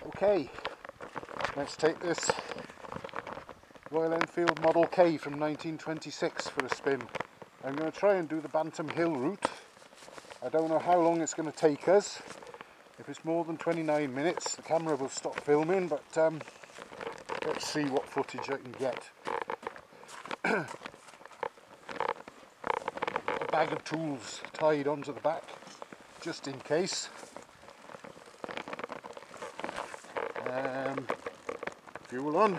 Okay, let's take this Royal Enfield Model K from 1926 for a spin. I'm going to try and do the Bantam Hill route. I don't know how long it's going to take us. If it's more than 29 minutes, the camera will stop filming, but let's see what footage I can get. A bag of tools tied onto the back, just in case. Fuel on.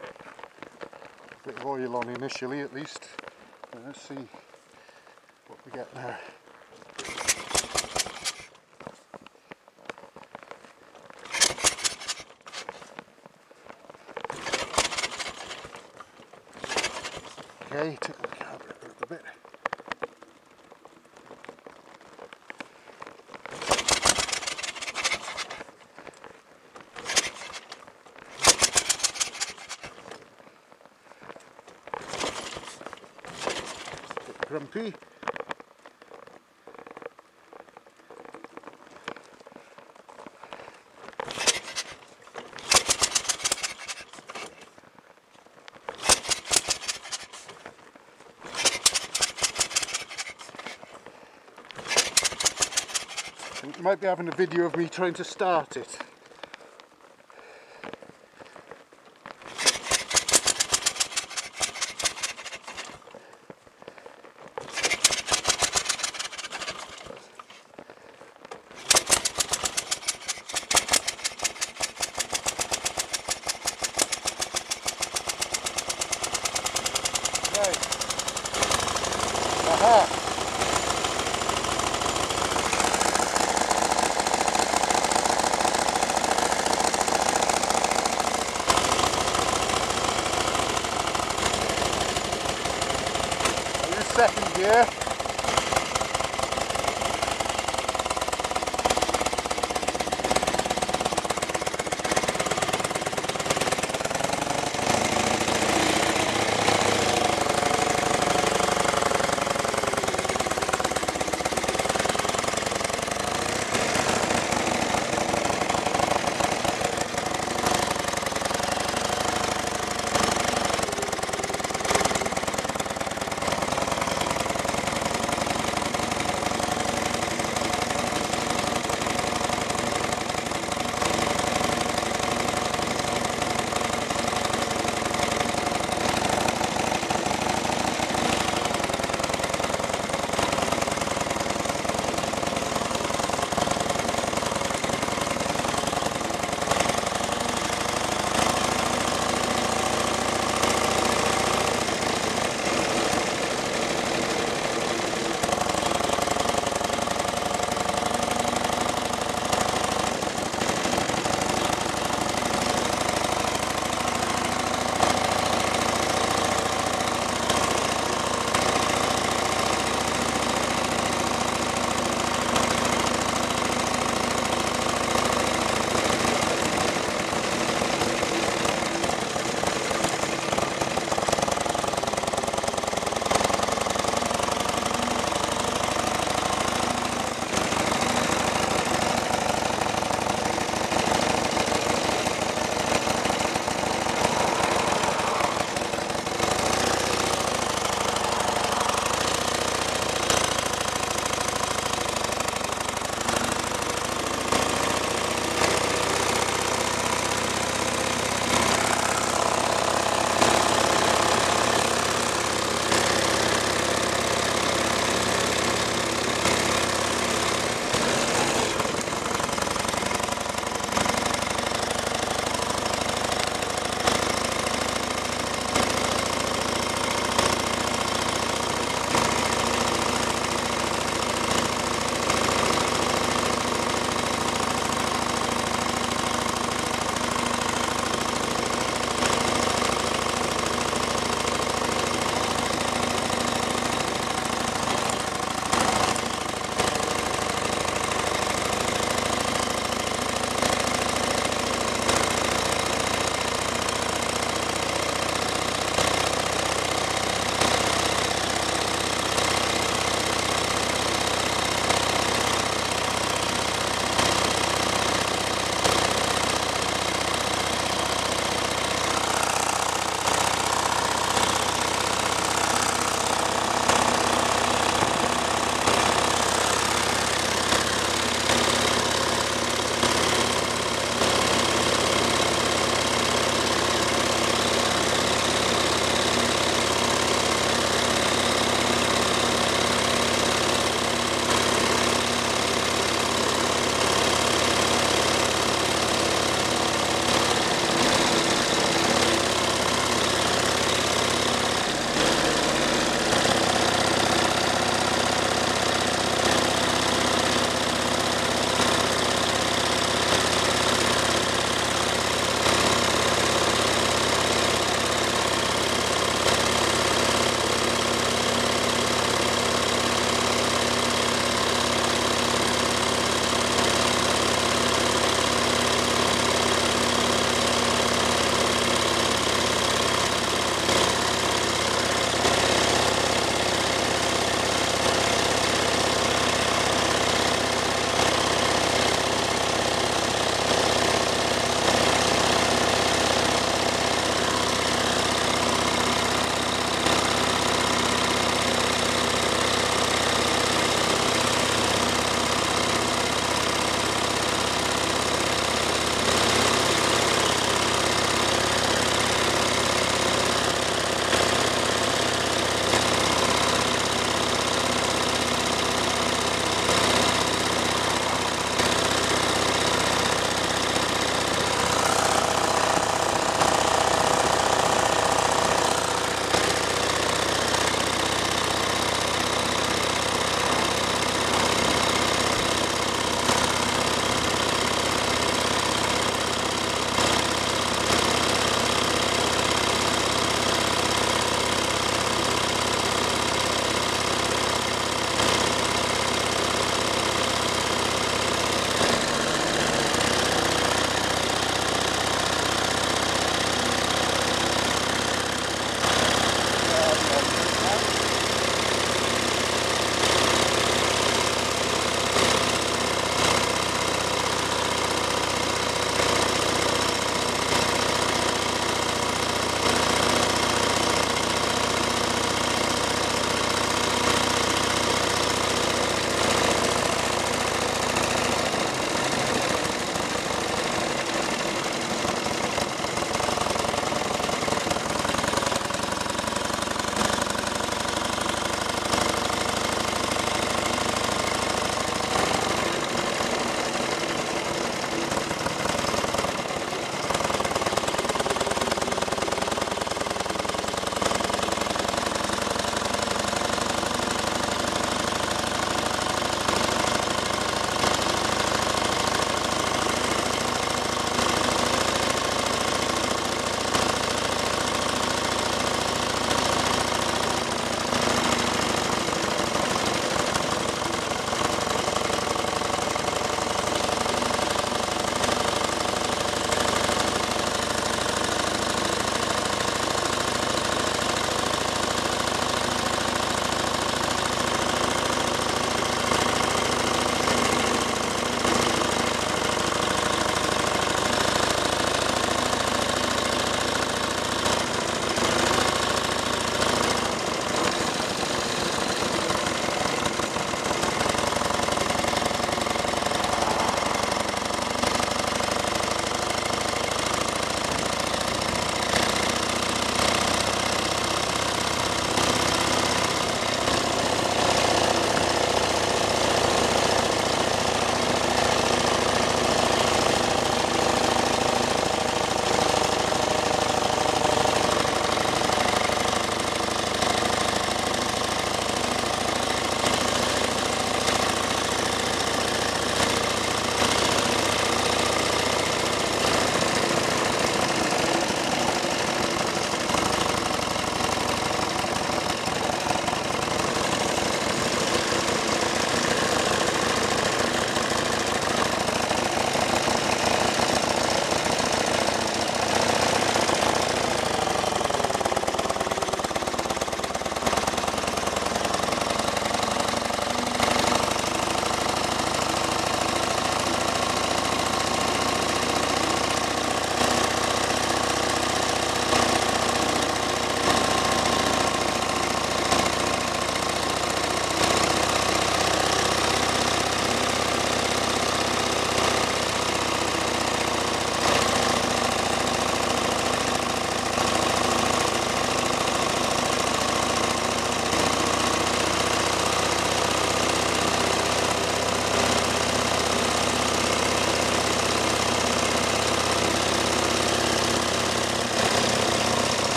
A bit of oil on initially at least. Let's see what we get now. Okay, tickle the carburetor a little bit. Bit grumpy. You might be having a video of me trying to start it. Right. Aha! Second gear.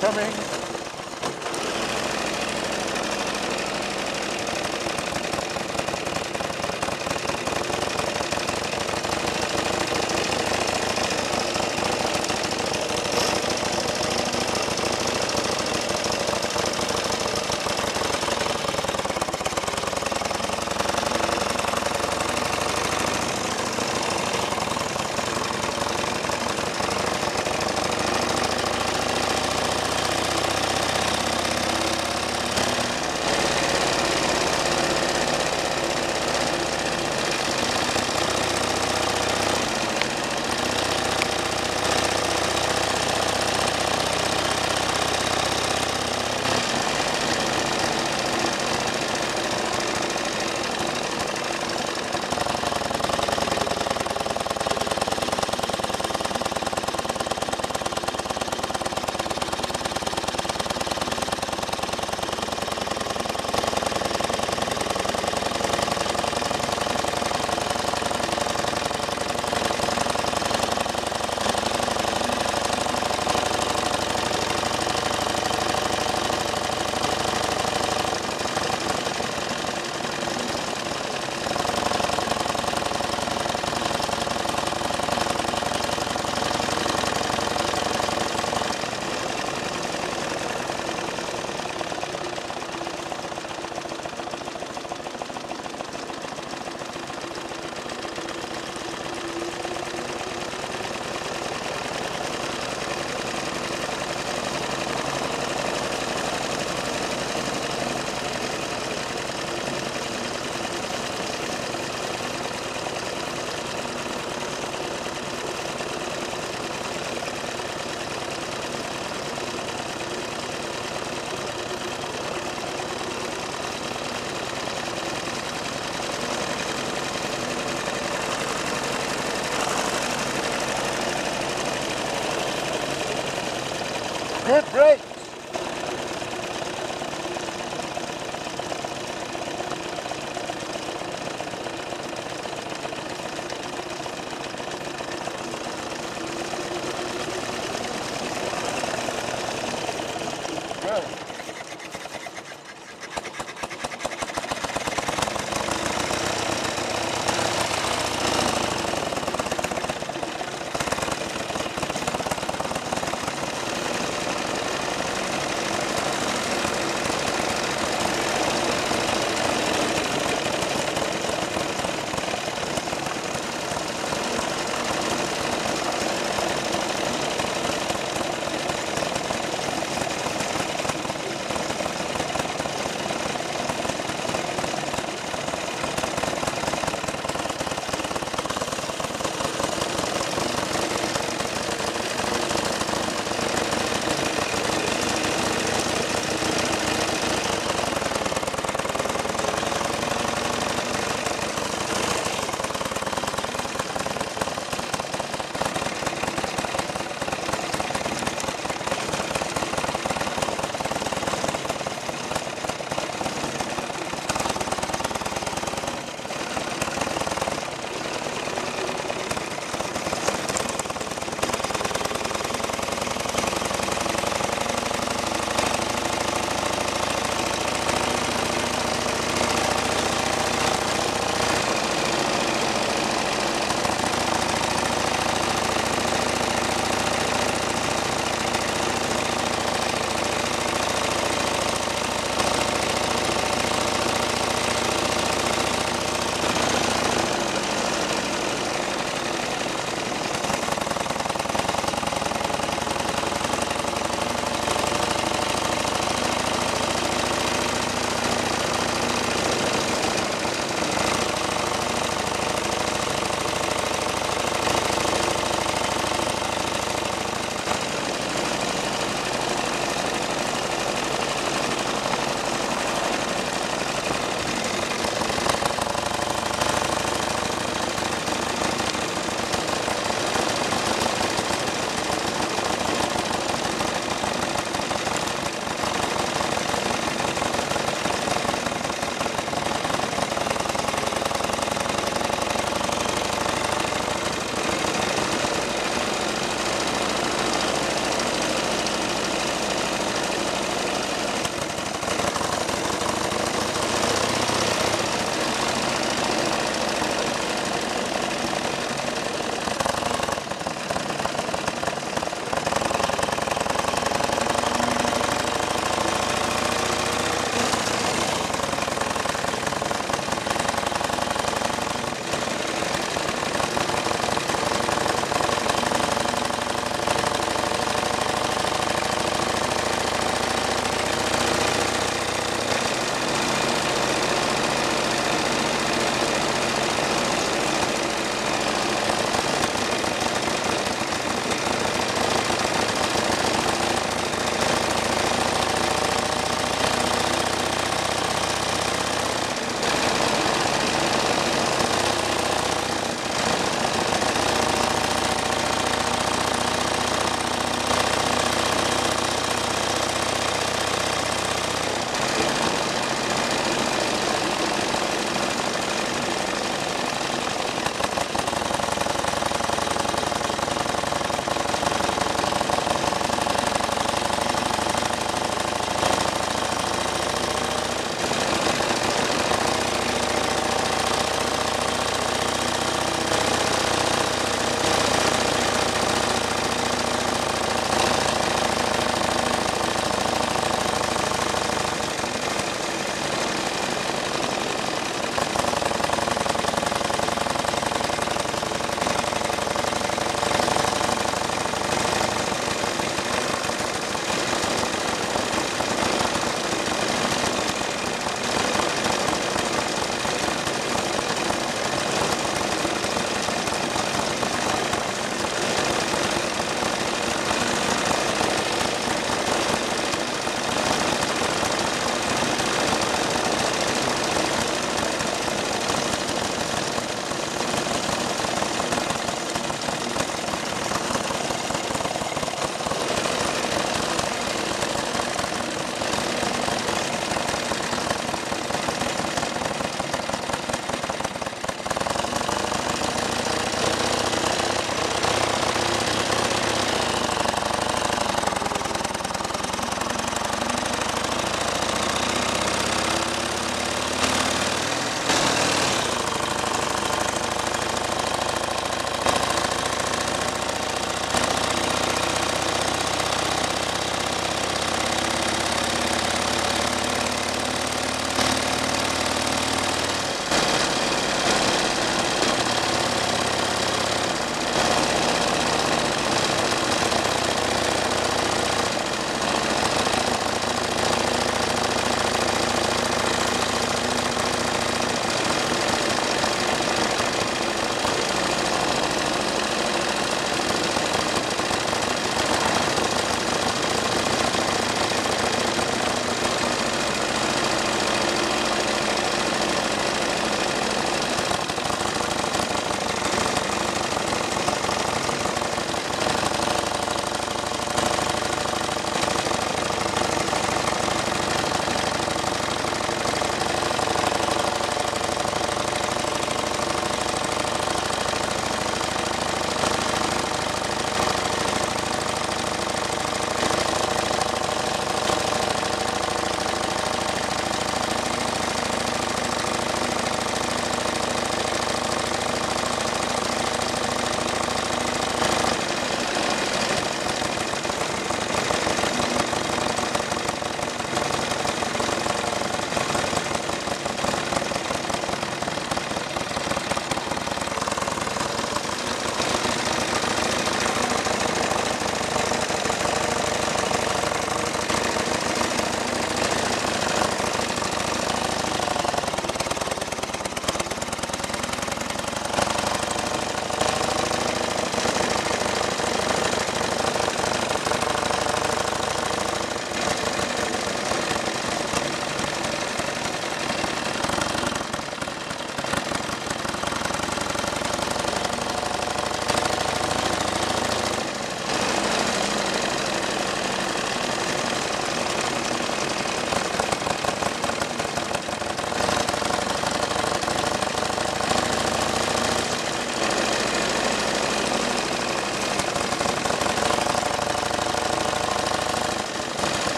coming. Good brakes. Good.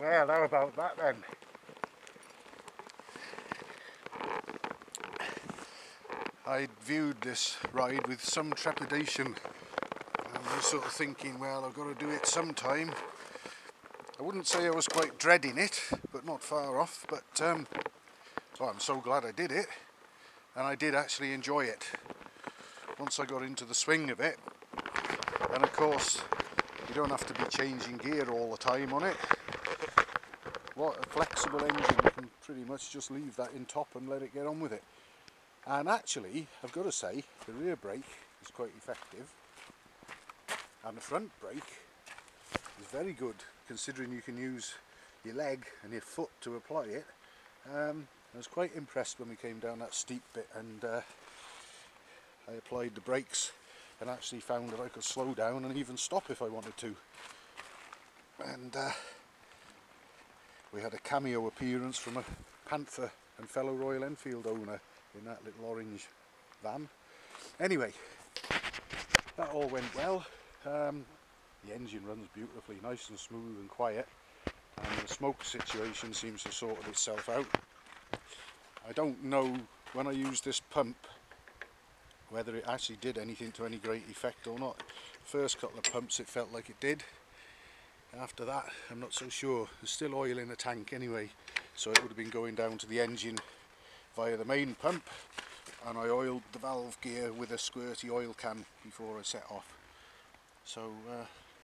Well, how about that then? I viewed this ride with some trepidation. I was sort of thinking, well, I've got to do it sometime. I wouldn't say I was quite dreading it, but not far off. But well, I'm so glad I did it, and I did actually enjoy it once I got into the swing of it. And of course, you don't have to be changing gear all the time on it. What a flexible engine, you can pretty much just leave that in top and let it get on with it. And actually, I've got to say, the rear brake is quite effective, and the front brake is very good, considering you can use your leg and your foot to apply it. I was quite impressed when we came down that steep bit, and I applied the brakes and actually found that I could slow down and even stop if I wanted to. And we had a cameo appearance from a Panther and fellow Royal Enfield owner in that little orange van. Anyway, that all went well. The engine runs beautifully, nice and smooth and quiet, and the smoke situation seems to have sorted itself out. I don't know, when I used this pump, whether it actually did anything to any great effect or not. First couple of pumps it felt like it did. After that I'm not so sure. There's still oil in the tank anyway, so it would have been going down to the engine via the main pump, and I oiled the valve gear with a squirty oil can before I set off. So